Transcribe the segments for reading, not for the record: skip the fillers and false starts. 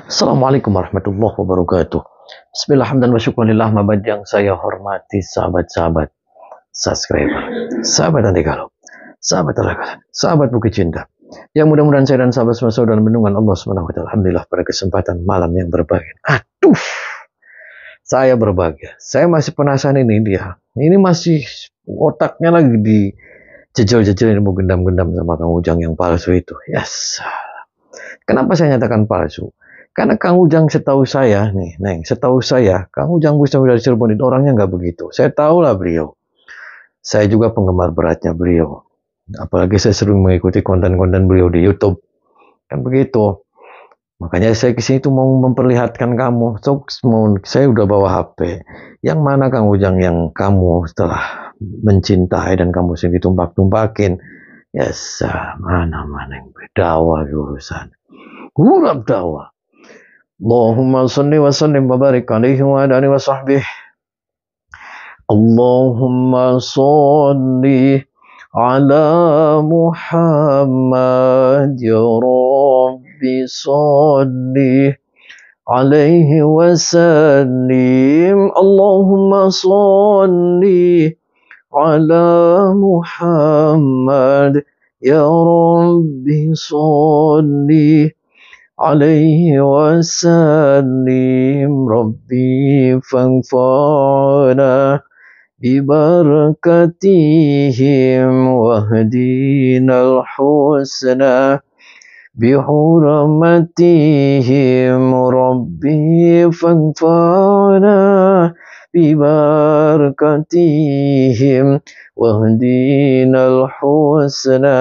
Assalamualaikum warahmatullahi wabarakatuh. Bismillah hamdan wa syukurillah mabad yang saya hormati sahabat-sahabat subscriber, sahabat anti galau, sahabat olahraga, sahabat bukit cinta. Yang mudah-mudahan saya dan sahabat semua dalam lindungan Allah Subhanahu wa taala. Alhamdulillah pada kesempatan malam yang berbahagia. Aduh, saya berbahagia. Saya masih penasaran ini dia. Ini masih otaknya lagi di jejel-jejel mau gendam-gendam sama Kang Ujang yang palsu itu. Yes. Kenapa saya nyatakan palsu? Karena Kang Ujang setahu saya, nih, Neng, setahu saya, Kang Ujang Bustami dari Cirebon itu orangnya nggak begitu. Saya tahu lah beliau. Saya juga penggemar beratnya beliau. Apalagi saya sering mengikuti konten-konten beliau di YouTube. Kan begitu. Makanya saya kesini tuh mau memperlihatkan kamu. So, saya udah bawa HP. Yang mana Kang Ujang yang kamu setelah mencintai dan kamu sendiri tumpak-tumpakin. Yes, mana-mana yang berdawa urusan. Hurap dawa. Allahumma salli wa sallim wa barik alaihi wa ala alihi wa sahbihi. Allahumma salli ala Muhammad ya Rabbi salli alaihi wa sallim. Allahumma salli ala Muhammad ya Rabbi salli عليه وسلم ربي فانفعنا ببركتهم واهدنا الحسنى بحرمتهم ربي فانفعنا ببركتهم واهدنا الحسنى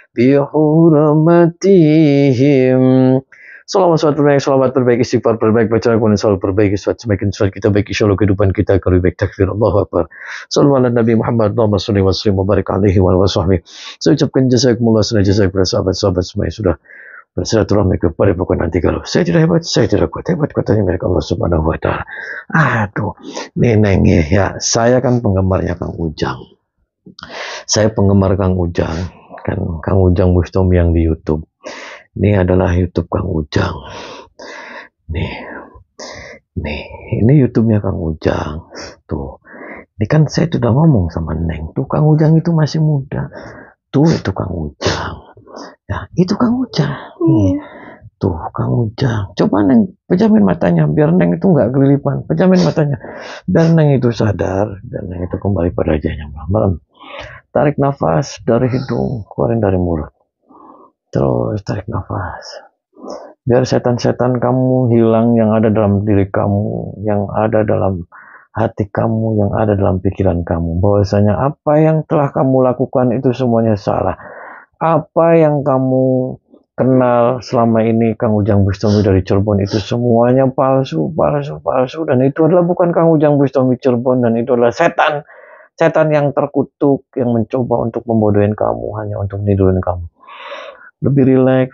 بحرمتهم. Salawat terbaik, istighfar terbaik, bacaan Al-Quran selalu terbaik, semakin surat kita baik, insya Allah kehidupan kita akan lebih baik. Takbir, Allahu Akbar. Sallallahu ala Nabi Muhammad, Allahumma salli wa sallim wa barik alaihi wa sahbihi. Saya ucapkan jazakumullah khairan jazaa kepada sahabat-sahabat semua yang sudah bersilaturahmi kepada pokok nanti kalau saya tidak hebat, saya tidak kuat. Hebat kuatnya milik Allah Subhanahu wa taala. Aduh, Neneng ya, saya kan penggemarnya Kang Ujang. Saya penggemar Kang Ujang, kan Kang Ujang Bustami yang di YouTube. Ini adalah YouTube Kang Ujang. Nih, ini YouTube-nya Kang Ujang. Tuh, ini kan saya sudah ngomong sama Neng. Tuh Kang Ujang itu masih muda. Tuh itu Kang Ujang. Ya, itu Kang Ujang. Nih, tuh Kang Ujang. Coba Neng pejamin matanya, biar Neng itu nggak kelilipan. Pejamin matanya, biar Neng itu sadar, dan Neng itu kembali pada wajahnya malam. Tarik nafas dari hidung, keluarin dari mulut. Terus tarik nafas. Biar setan-setan kamu hilang yang ada dalam diri kamu, yang ada dalam hati kamu, yang ada dalam pikiran kamu. Bahwasanya apa yang telah kamu lakukan itu semuanya salah. Apa yang kamu kenal selama ini Kang Ujang Bustami dari Cirebon itu semuanya palsu. Dan itu adalah bukan Kang Ujang Bustami Cirebon, dan itu adalah setan. Setan yang terkutuk, yang mencoba untuk membodohin kamu, hanya untuk nidurin kamu. Lebih rileks.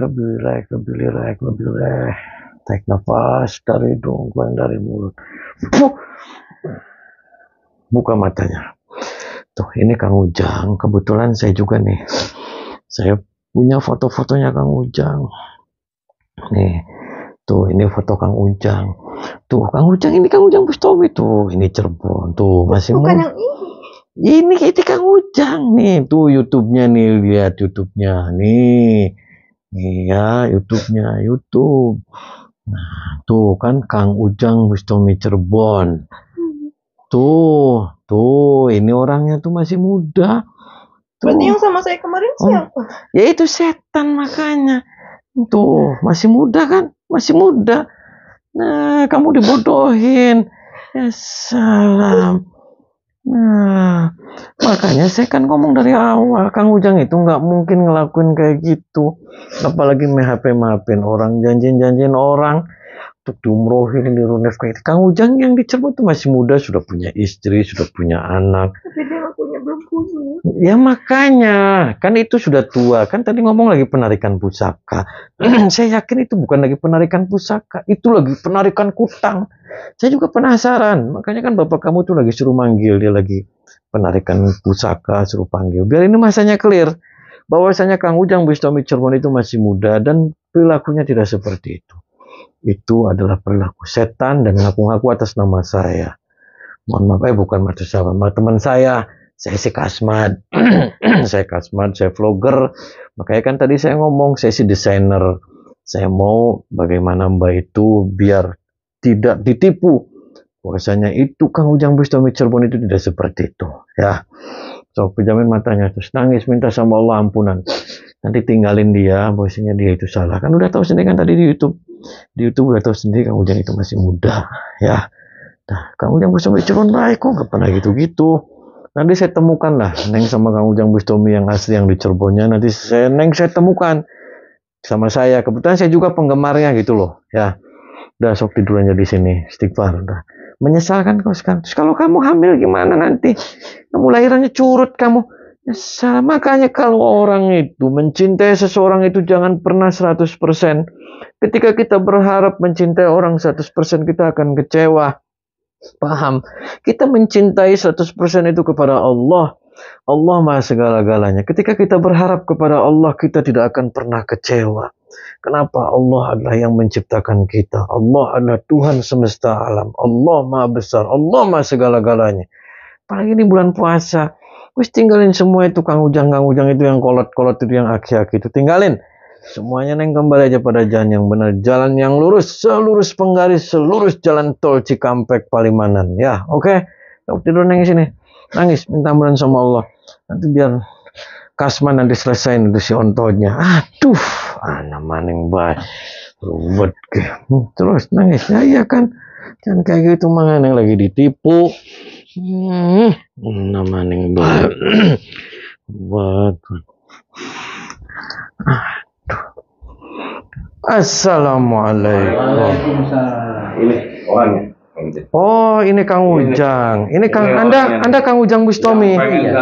Tarik nafas dari hidung, keluar dari mulut. Buka matanya. Tuh, ini Kang Ujang. Kebetulan saya juga nih. Saya punya foto-fotonya Kang Ujang. Nih, tuh ini foto Kang Ujang. Tuh, Kang Ujang, ini Kang Ujang Bustami tuh. Ini Cirebon. Tuh, masih bukan yang ini Kang Ujang nih, tuh YouTube-nya nih, lihat YouTube-nya nih ya, YouTube-nya, YouTube. Nah, tuh kan Kang Ujang Bustami Cirebon. Tuh, ini orangnya tuh masih muda. Tuh. Berarti yang sama saya kemarin siapa? Ya itu setan makanya. Tuh, masih muda kan? Masih muda. Nah, kamu dibodohin. Ya salam. Nah, makanya saya kan ngomong dari awal, Kang Ujang itu nggak mungkin ngelakuin kayak gitu. Apalagi maafin orang, janjiin orang untuk diumrohin, dirunef kayak gitu. Kang Ujang yang di Cirebon itu masih muda, sudah punya istri, sudah punya anak. Tapi dia belum punya. Ya makanya, kan itu sudah tua. Kan tadi ngomong lagi penarikan pusaka. Saya yakin itu bukan lagi penarikan pusaka, itu lagi penarikan kutang. Saya juga penasaran, makanya kan bapak kamu tuh lagi suruh manggil, dia lagi penarikan pusaka, suruh panggil. Biar ini masanya clear, bahwasanya Kang Ujang Bustami Cirebon itu masih muda dan perilakunya tidak seperti itu. Itu adalah perilaku setan dan ngaku-ngaku atas nama saya. Mohon maaf, bukan maksud saya, teman saya si Kasmat. Saya Kasmat, saya vlogger. Makanya kan tadi saya ngomong, saya si desainer. Saya mau bagaimana Mbak itu biar tidak ditipu. Bahwasanya itu Kang Ujang Bustami Cirebon itu tidak seperti itu. Ya, so pejamin matanya terus nangis minta sama Allah ampunan. Nanti tinggalin dia, bahwasanya dia itu salah. Kan udah tahu sendiri kan tadi di YouTube. Di YouTube udah tahu sendiri Kang Ujang itu masih muda. Ya, nah Kang Ujang Bustami Cirebon baik kok, nggak pernah gitu-gitu. Nanti saya temukan lah Neng sama Kang Ujang Bustami yang asli yang di Cirebonnya. Nanti saya temukan sama saya. Kebetulan saya juga penggemarnya gitu loh. Ya, udah sok tidur aja di sini, istighfar udah. Menyesalkan kau sekarang. Terus kalau kamu hamil gimana nanti? Kamu lahirannya curut kamu. Ya, makanya kalau orang itu mencintai seseorang itu jangan pernah 100%. Ketika kita berharap mencintai orang 100%, kita akan kecewa. Paham? Kita mencintai 100% itu kepada Allah. Allah Maha segala-galanya. Ketika kita berharap kepada Allah, kita tidak akan pernah kecewa. Kenapa? Allah adalah yang menciptakan kita. Allah adalah Tuhan semesta alam. Allah Maha besar. Allah Maha segala-galanya. Apalagi ini bulan puasa. Wis tinggalin semua itu Kang Ujang itu yang kolot-kolot itu yang aki-aki itu. Tinggalin. Semuanya Neng kembali aja pada jalan yang benar. Jalan yang lurus. Selurus penggaris. Selurus jalan tol Cikampek Palimanan. Ya, oke. Tidur Neng di sini. Nangis. Minta ampunan sama Allah. Nanti biar Kasman nanti selesai itu si ontonya. Aduh. Anak maning baik. Ruwet ke. Terus nangis. Ya iya kan. Jangan kayak gitu mah Neng lagi ditipu. Anak maning baik. Buat. Assalamualaikum. Ini orangnya. Oh, ini Kang Ujang. Ini Kang Anda Kang Ujang Bustami.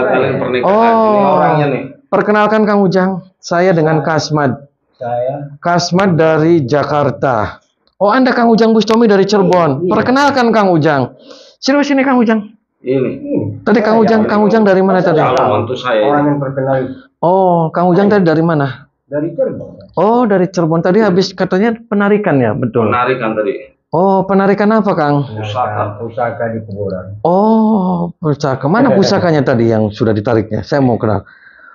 Oh, perkenalkan Kang Ujang. Saya dengan Kasmat. Kasmat dari Jakarta. Oh, Anda Kang Ujang Bustami dari Cirebon. Perkenalkan Kang Ujang. Serius ini Kang Ujang. Ini. Tadi Kang Ujang dari mana tadi? Mantu saya. Orang yang terkenal Oh, Kang Ujang tadi dari mana? dari Cirebon. Oh, dari Cirebon. Tadi habis katanya penarikan ya, betul. Penarikan tadi. Oh, penarikan apa, Kang? Pusaka di kuburan. Oh, pusaka. Mana pusakanya tadi yang sudah ditariknya? Saya mau kenal.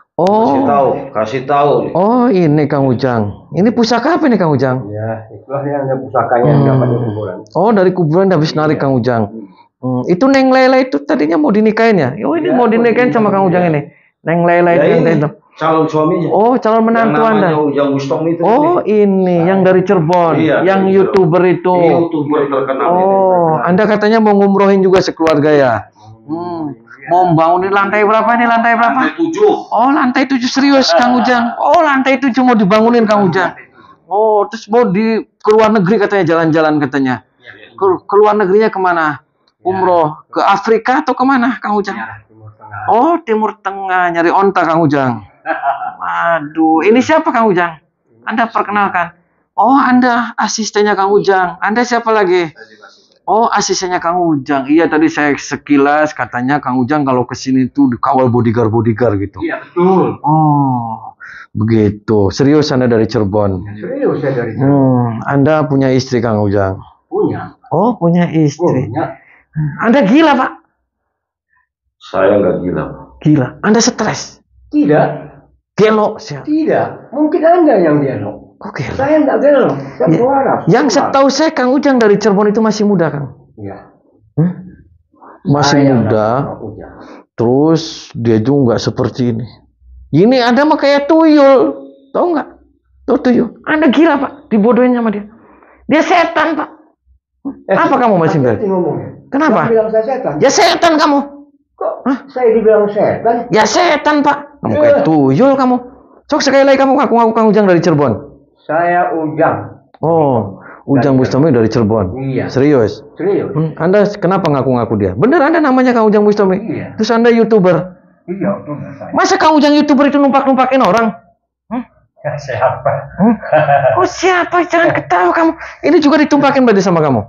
Kasih tahu. Oh, ini Kang Ujang. Ini pusaka apa nih, Kang Ujang? Ya, itulah yang ada pusakanya yang dapat di kuburan. Oh, dari kuburan habis narik Kang Ujang. Itu Neng Lela itu tadinya mau dinikahin ya? Oh, ini mau dinikahin sama Kang Ujang ini. Neng Lela itu. Calon suaminya. Oh, calon menantu Anda. Ujang Bustami itu. Oh, ini yang dari Cirebon, yang YouTuber itu. YouTuber terkenal. Oh, Anda katanya mau ngumrohin juga sekeluarga ya? Mau membangun lantai berapa nih? Lantai berapa? Lantai 7. Oh, lantai 7 serius Kang Ujang. Oh, lantai 7 mau dibangunin Kang Ujang. Oh, terus mau ke luar negeri katanya jalan-jalan katanya. Ke luar negerinya kemana? Umroh ke Afrika atau kemana Kang Ujang? Oh, Timur Tengah nyari onta Kang Ujang. Aduh, ini siapa Kang Ujang? Anda perkenalkan. Oh, Anda asistennya Kang Ujang. Anda siapa lagi? Oh, asistennya Kang Ujang. Iya, tadi saya sekilas katanya Kang Ujang kalau kesini tuh dikawal bodyguard gitu. Iya, betul. Oh, begitu. Serius Anda dari Cirebon? Serius saya dari Cirebon. Anda punya istri Kang Ujang? Punya. Oh, punya istri. Punya. Anda gila, Pak? Saya nggak gila. Gila. Anda stres? Tidak. Gelo siapa? Tidak. Mungkin Anda yang gelo. Kok gelo? Saya enggak gelo. Saya waras. Yang setahu saya Kang Ujang dari Cirebon itu masih muda, Kang. Iya. Masih muda. Terus dia juga nggak seperti ini. Ini Anda mah kayak tuyul. Tahu nggak? Tahu tuyul. Anda gila, Pak. Dibodohin sama dia. Dia setan, Pak. Apa kamu masih bilang? Kenapa? Bilang saya setan. Ya setan kamu. Kok saya dibilang setan? Ya setan, Pak. Kamu kayak tuyul kamu. Sok sekali lagi kamu ngaku-ngaku Kang Ujang dari Cirebon. Saya Ujang. Oh, Ujang Bustami dari Cirebon. Iya. Serius? Serius. Anda kenapa ngaku-ngaku dia? Bener Anda namanya Kang Ujang Bustami? Iya. Terus Anda YouTuber? Iya, benar saya. Masa Kang Ujang YouTuber itu numpak-numpakin orang? Siapa? Oh siapa? Jangan ketawa kamu. Ini juga ditumpakin berarti sama kamu?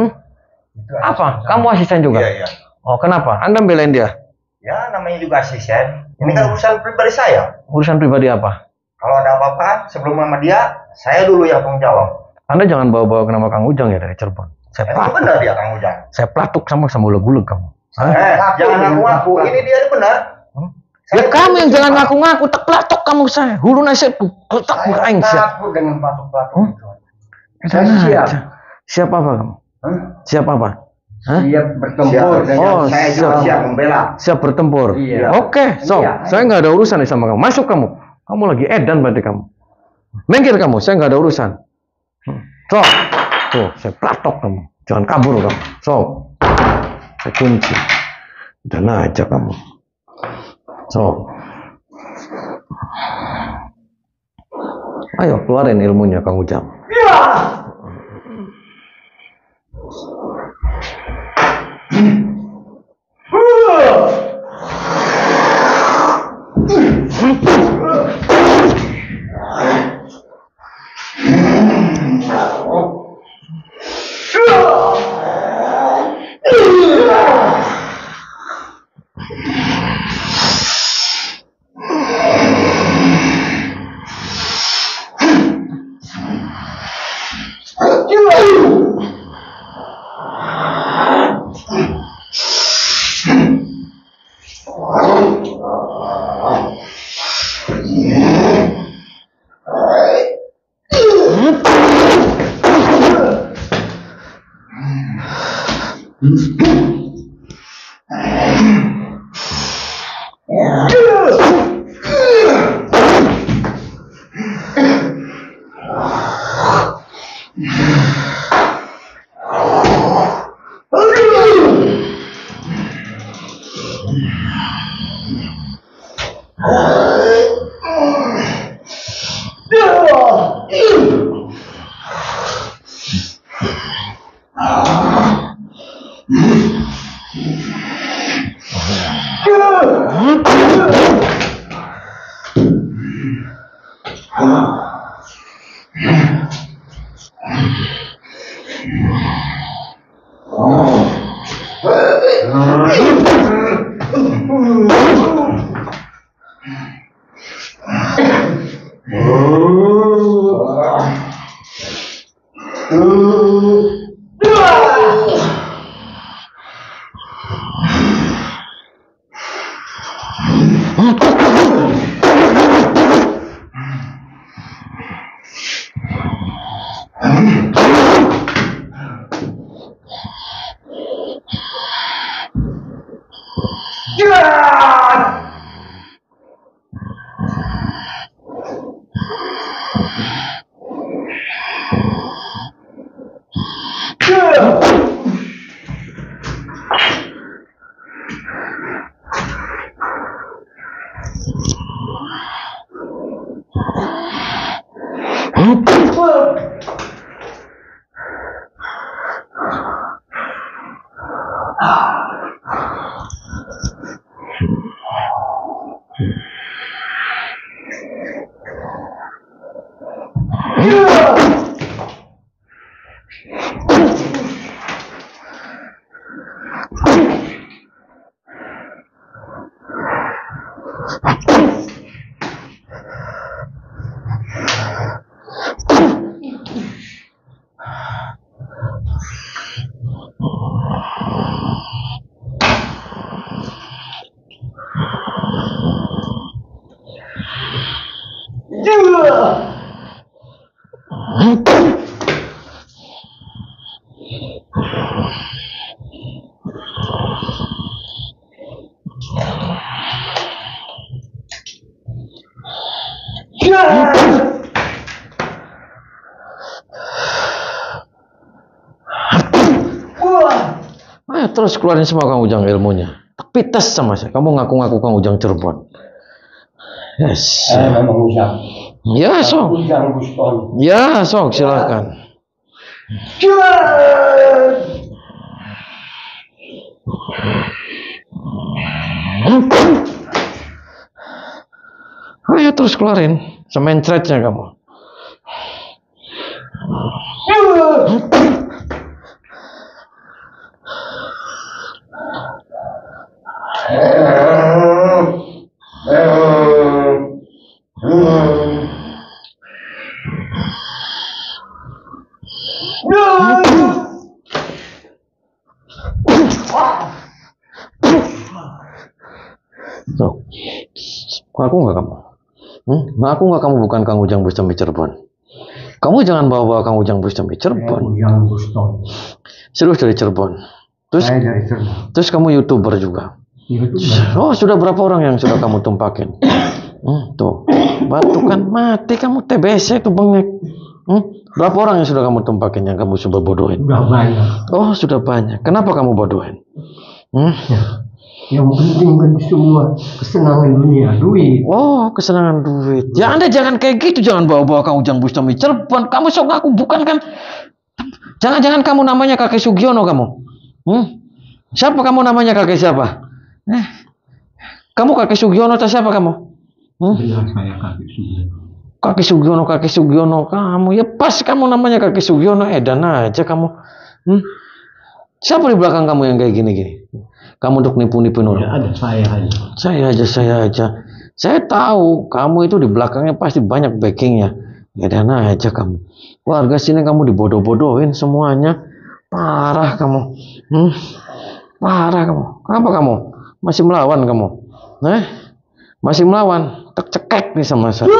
Apa? Kamu asisten juga? Iya. Oh kenapa? Anda belain dia? Ya, namanya juga asisten. Ini kan urusan pribadi saya. Urusan pribadi apa? Kalau ada apa-apa, sebelum sama dia, saya dulu yang tanggung jawab. Anda jangan bawa-bawa ke nama Kang Ujang ya dari Cirebon. Saya Itu platuk, benar dia Kang Ujang. saya platuk sama uleg-uleg kamu. Hah? Jangan ngaku-ngaku. Ini dia benar. Ya kamu yang jangan ngaku-ngaku, tak platok kamu saya. Hulu nasi letak muka aing siap. Takut dengan patok-patok itu. Saya siap. Siap apa kamu? Hah? Siap apa? Hah? Siap bertempur dengan Oh, Saya siap. juga siap membela. Siap bertempur. Iya. Oke, so Iya. saya nggak ada urusan nih sama kamu. Masuk kamu. Kamu lagi edan berarti kamu. Mengkir kamu, saya nggak ada urusan. So, tuh saya platok kamu. Jangan kabur kamu. So, saya kunci. Udah aja kamu. So, ayo keluarin ilmunya Kang Ujang. Ayo terus keluarin semua Kang Ujang ilmunya. Tapi tes sama saya. Kamu ngaku-ngaku Kang Ujang Cirebon. Yes. Saya memang Ujang. Ya sok. Ujang Buston. Ya sok silakan. Ayo terus keluarin semencretnya kamu. Ngaku nggak kamu? Ngaku nggak kamu bukan Kang Ujang Bustami Cirebon? Kamu jangan bawa-bawa Kang Ujang Bustami Cirebon. Ujang Bustami. Serius dari Cirebon. Saya dari Cirebon. Terus kamu YouTuber juga. Oh, sudah berapa orang yang sudah kamu tumpakin? Tuh, batu kan mati kamu TBC itu bengek. Berapa orang yang sudah kamu tumpakin yang kamu coba bodohin? Sudah banyak. Oh, sudah banyak. Kenapa kamu bodohin? Yang penting kan semua kesenangan dunia, duit. Oh, kesenangan duit. Ya Anda jangan kayak gitu, jangan bawa-bawa Kang Ujang Bustami Cirebon. Kamu sok ngaku bukan kan? Jangan-jangan kamu namanya kakek Sugiono kamu? Siapa kamu namanya kakek siapa? Kamu kakek Sugiono atau siapa kamu? Benar saya kakek Sugiono. Kakek Sugiono kamu. Ya pas kamu namanya kakek Sugiono, edan aja kamu. Siapa di belakang kamu yang kayak gini-gini? Kamu untuk nipu-nipuin orang? Ya, ada saya aja. Saya aja. Saya tahu kamu itu di belakangnya pasti banyak backingnya. Edan aja kamu. Warga sini kamu dibodoh-bodohin semuanya. Parah kamu. Parah kamu. Kenapa kamu? Masih melawan kamu? Masih melawan? Cekek nih sama saya.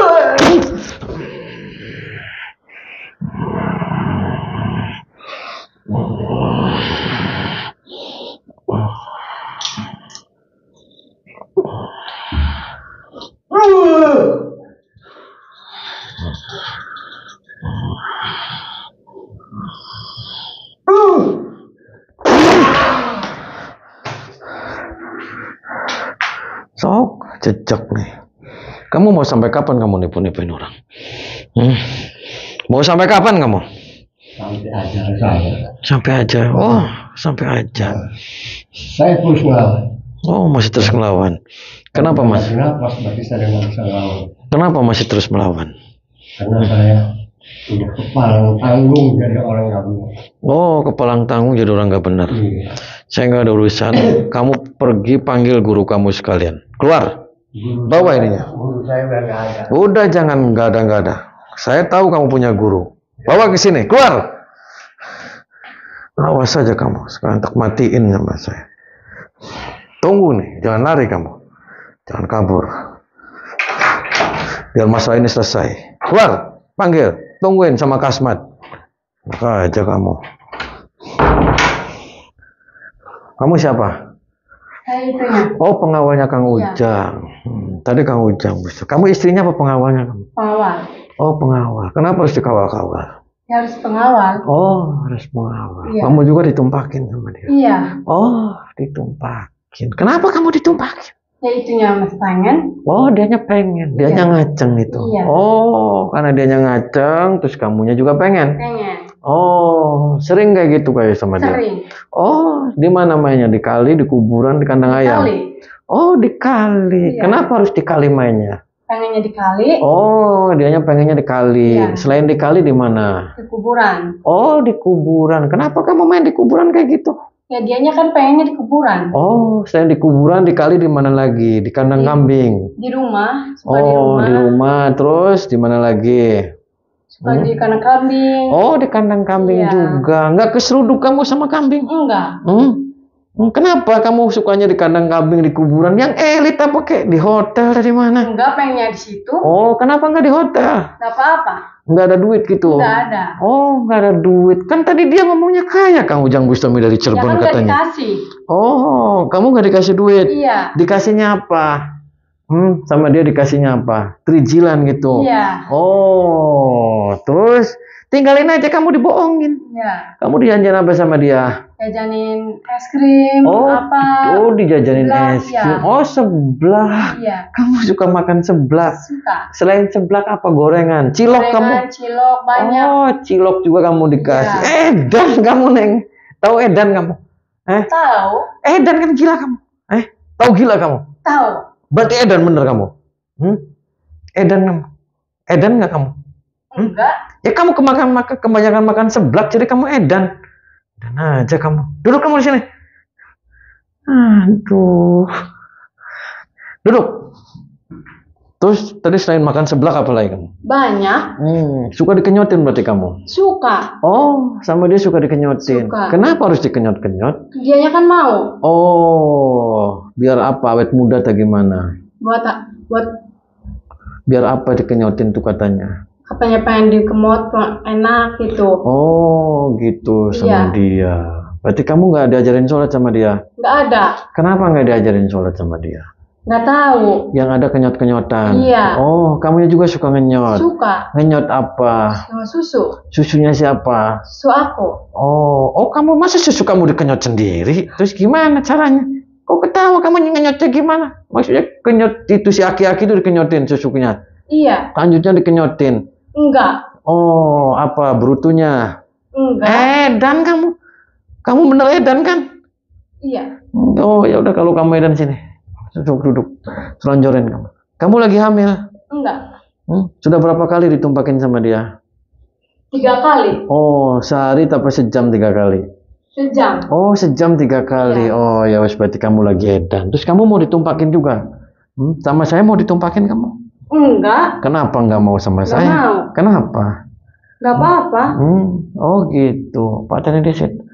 Sok, jejak nih. Kamu mau sampai kapan kamu nipu-nipuin orang? Mau sampai kapan kamu? Sampai aja saya. Sampai aja. Oh, sampai aja. Saya terus melawan. Oh, masih terus melawan. Kenapa mas? Kenapa berarti saya nggak bisa melawan? Kenapa masih terus melawan? Karena saya udah kepalang tanggung jadi orang nggak benar. Oh, kepalang tanggung jadi orang nggak benar. Iya. Saya nggak ada urusan. Kamu pergi panggil guru kamu sekalian. Keluar. Bawa ininya. Guru saya udah nggak ada. Udah jangan nggak ada. Saya tahu kamu punya guru. Bawa ke sini. Keluar. Awas saja kamu. Sekarang tak matiin sama saya. Tunggu nih. Jangan lari kamu. Jangan kabur. Biar masalah ini selesai. Keluar. Panggil. Tungguin sama Kasmat. Maka aja kamu. Kamu siapa? Saya itunya. Oh, pengawalnya Kang Ujang. Tadi Kang Ujang. Kamu istrinya apa pengawalnya kamu? Pengawal. Oh, pengawal. Kenapa harus dikawal-kawal? Ya harus pengawal. Oh, harus pengawal. Iya. Kamu juga ditumpakin sama dia? Iya. Oh, ditumpakin. Kenapa kamu ditumpakin? Ya itunya mas pengen. Oh, dianya pengen. Dianya ngaceng itu. Iya. Oh, karena dianya ngaceng, terus kamunya juga pengen. Pengen. Oh, sering kayak gitu kayak sama dia? Sering. Oh, di mana mainnya? Di kali, di kuburan, di kandang ayam? Kali. Oh, di kali. Iya. Kenapa harus di kali mainnya? Pengennya di kali. Oh, dianya pengennya di kali. Iya. Selain di kali di mana? Di kuburan. Oh, di kuburan. Kenapa kamu main di kuburan kayak gitu? Ya dianya kan pengennya di kuburan. Oh, selain di kuburan, di kali di mana lagi? Di kandang kambing. Di rumah. Suka di Oh, rumah. di rumah. Terus di mana lagi? Suka di kandang kambing. Oh, di kandang kambing Iya. juga. Nggak keseruduk kamu sama kambing? Enggak. Kenapa kamu sukanya di kandang kambing di kuburan? Yang elit apa kayak di hotel dari mana? Enggak pengennya di situ. Oh, kenapa nggak di hotel? Enggak apa-apa. Nggak ada duit gitu? Enggak ada. Oh, nggak ada duit. Kan tadi dia ngomongnya kaya Kang Ujang Bustami dari Ya Cirebon kan nggak katanya. dikasih. Oh, kamu nggak dikasih duit? Iya. Dikasihnya apa? Sama dia dikasihnya apa? Trijilan gitu? Iya. Oh, terus tinggalin aja kamu dibohongin. Iya. Kamu dijanjian apa sama dia? Jajanin es krim. Oh, apa. oh dijajanin Seblak, es ya. krim. Oh, seblak. Iya. Kamu suka makan seblak? Suka. Selain seblak apa? Gorengan? Cilok Gorengan, kamu? cilok banyak. Oh, cilok juga kamu dikasih. Iya. Edan kamu, Neng. Tahu edan kamu? Tahu. Edan kan gila kamu. Tahu gila kamu? Tahu. Berarti edan bener kamu? Edan kamu? Edan nggak kamu? Enggak. Ya kamu kebanyakan makan seblak, jadi kamu edan. Edan aja kamu. Duduk kamu di sini. Aduh. Duduk. Terus tadi selain makan seblak apa lagi kamu? Banyak. Suka dikenyotin berarti kamu? Suka. Oh, sama dia suka dikenyotin. Suka. Kenapa harus dikenyot-kenyot? Dianya kan mau. Oh, biar apa? Awet muda atau gimana? Buat Biar apa dikenyotin tuh katanya? Katanya pengen dikemot, enak gitu. Oh, gitu sama Iya. dia. Berarti kamu nggak diajarin sholat sama dia? Nggak ada. Kenapa nggak diajarin sholat sama dia? Nggak tahu. Yang ada kenyot-kenyotan. Iya. Oh, kamunya juga suka ngenyot. Suka Ngenyot apa? sama susu. Susunya siapa? Susu aku. Oh, kamu masa susu kamu dikenyot sendiri? Terus gimana caranya? Kok ketawa kamu ngenyotnya gimana? Maksudnya kenyot itu si aki-aki itu dikenyotin susunya. Iya. Lanjutnya dikenyotin. Enggak. Oh, apa brutunya? Enggak. Edan kamu. Kamu bener edan kan? Iya. Oh, ya udah kalau kamu edan sini. Duduk. Selonjorin kamu. Kamu lagi hamil? Enggak. Sudah berapa kali ditumpakin sama dia? 3 kali. Oh, sehari tapi sejam 3 kali. Sejam. Oh, sejam 3 kali. Iya. Oh, ya wes berarti kamu lagi edan. Terus kamu mau ditumpakin juga? Sama saya mau ditumpakin kamu? Enggak. Kenapa nggak mau sama Nggak saya? mau. Kenapa? Nggak apa-apa. Oh gitu. Pak Tani Desit.